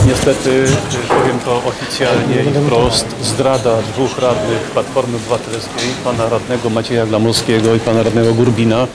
Niestety, powiem to oficjalnie i wprost, zdrada dwóch radnych Platformy Obywatelskiej, pana radnego Macieja Glamowskiego i pana radnego Gurbina,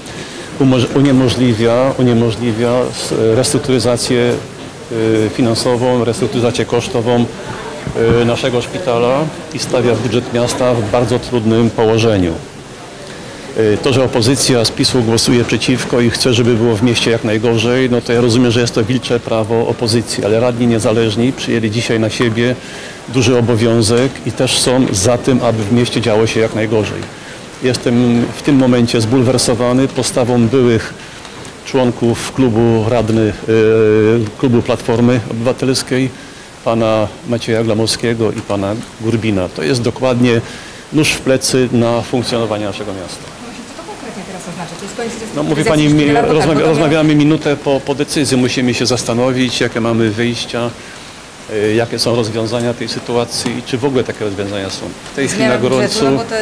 uniemożliwia restrukturyzację finansową, restrukturyzację kosztową naszego szpitala i stawia budżet miasta w bardzo trudnym położeniu. To, że opozycja z PiS-u głosuje przeciwko i chce, żeby było w mieście jak najgorzej, no to ja rozumiem, że jest to wilcze prawo opozycji, ale radni niezależni przyjęli dzisiaj na siebie duży obowiązek i też są za tym, aby w mieście działo się jak najgorzej. Jestem w tym momencie zbulwersowany postawą byłych członków klubu radnych, klubu Platformy Obywatelskiej, pana Macieja Glamowskiego i pana Gurbina. To jest dokładnie nóż w plecy na funkcjonowanie naszego miasta. Co to konkretnie teraz oznacza? To jest koniec no mówi pani, rozmawiamy minutę po decyzji. Musimy się zastanowić, jakie mamy wyjścia, jakie są rozwiązania tej sytuacji i czy w ogóle takie rozwiązania są. W tej chwili na gorąco...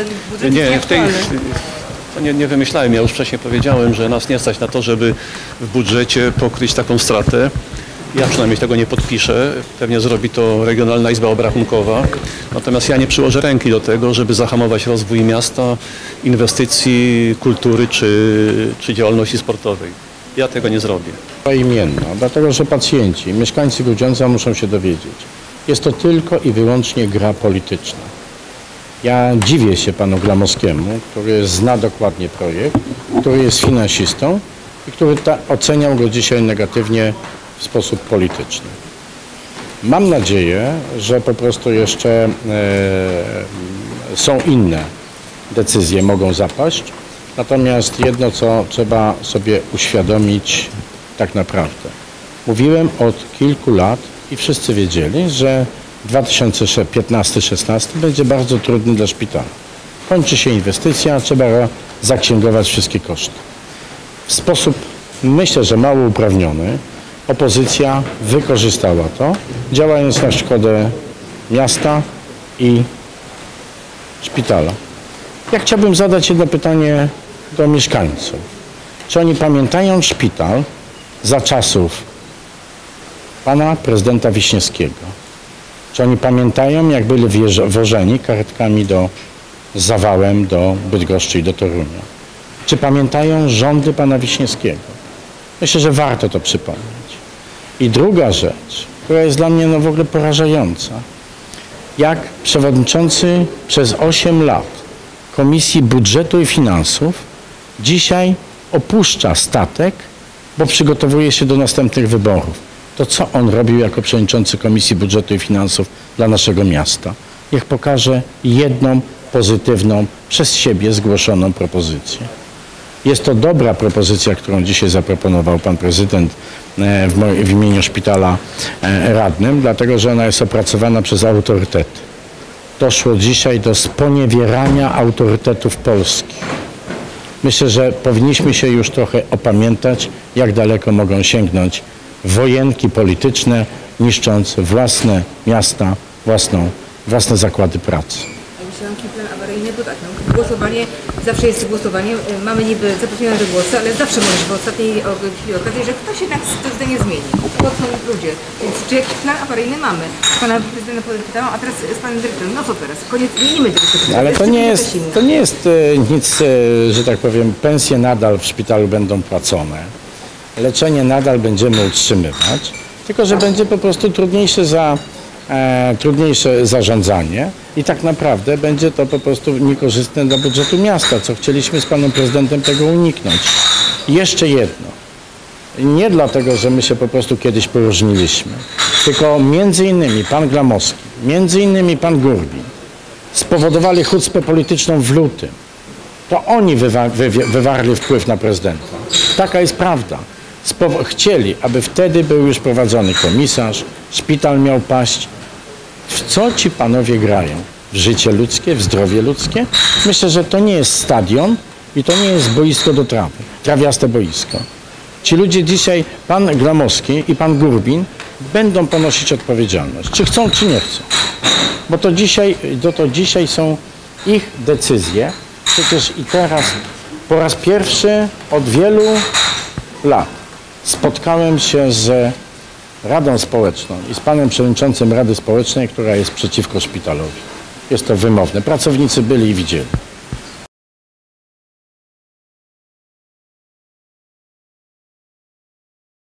Nie wymyślałem, ja już wcześniej powiedziałem, że nas nie stać na to, żeby w budżecie pokryć taką stratę. Ja przynajmniej tego nie podpiszę, pewnie zrobi to Regionalna Izba Obrachunkowa. Natomiast ja nie przyłożę ręki do tego, żeby zahamować rozwój miasta, inwestycji, kultury czy działalności sportowej. Ja tego nie zrobię. Imienna, dlatego że pacjenci, mieszkańcy Grudziądza muszą się dowiedzieć. Jest to tylko i wyłącznie gra polityczna. Ja dziwię się panu Glamowskiemu, który zna dokładnie projekt, który jest finansistą i który oceniał go dzisiaj negatywnie w sposób polityczny. Mam nadzieję, że po prostu jeszcze są inne decyzje, mogą zapaść. Natomiast jedno, co trzeba sobie uświadomić tak naprawdę. Mówiłem od kilku lat i wszyscy wiedzieli, że 2015-16 będzie bardzo trudny dla szpitala. Kończy się inwestycja, trzeba zaksięgować wszystkie koszty. W sposób, myślę, że mało uprawniony, opozycja wykorzystała to, działając na szkodę miasta i szpitala. Ja chciałbym zadać jedno pytanie do mieszkańców. Czy oni pamiętają szpital za czasów pana prezydenta Wiśniewskiego? Czy oni pamiętają, jak byli wożeni karetkami zawałem do Bydgoszczy i do Torunia? Czy pamiętają rządy pana Wiśniewskiego? Myślę, że warto to przypomnieć. I druga rzecz, która jest dla mnie w ogóle porażająca. Jak przewodniczący przez 8 lat Komisji Budżetu i Finansów dzisiaj opuszcza statek, bo przygotowuje się do następnych wyborów. To co on robił jako przewodniczący Komisji Budżetu i Finansów dla naszego miasta? Niech pokaże jedną pozytywną, przez siebie zgłoszoną propozycję. Jest to dobra propozycja, którą dzisiaj zaproponował pan prezydent w imieniu szpitala radnym, dlatego że ona jest opracowana przez autorytety. Doszło dzisiaj do sponiewierania autorytetów polskich. Myślę, że powinniśmy się już trochę opamiętać, jak daleko mogą sięgnąć wojenki polityczne, niszcząc własne miasta, własne zakłady pracy. Taki plan awaryjny, bo tak, no, głosowanie, zawsze jest głosowanie, mamy niby zaproszone do głosu, ale zawsze możesz w ostatniej chwili okazji, że ktoś jednak to zdanie zmieni. To są ludzie. Więc czy jakiś plan awaryjny mamy? Pana prezydenta pytałam, a teraz z panem dyrektorem, no co teraz? Koniec, zmienimy tego. Ale to nie jest nic, że tak powiem, pensje nadal w szpitalu będą płacone. Leczenie nadal będziemy utrzymywać, tylko że będzie po prostu trudniejsze zarządzanie i tak naprawdę będzie to po prostu niekorzystne dla budżetu miasta, co chcieliśmy z panem prezydentem tego uniknąć. I jeszcze jedno. Nie dlatego, że my się po prostu kiedyś poróżniliśmy, tylko między innymi pan Glamowski, między innymi pan Gurbin spowodowali chucpę polityczną w lutym. To oni wywarli wpływ na prezydenta. Taka jest prawda. Chcieli, aby wtedy był już prowadzony komisarz, szpital miał paść. W co ci panowie grają? W życie ludzkie, w zdrowie ludzkie? Myślę, że to nie jest stadion i to nie jest boisko do trawy, trawiaste boisko. Ci ludzie dzisiaj, pan Glamowski i pan Gurbin, będą ponosić odpowiedzialność. Czy chcą, czy nie chcą. Bo to dzisiaj są ich decyzje. Przecież i teraz po raz pierwszy od wielu lat spotkałem się z Radą Społeczną i z panem przewodniczącym Rady Społecznej, która jest przeciwko szpitalowi. Jest to wymowne. Pracownicy byli i widzieli.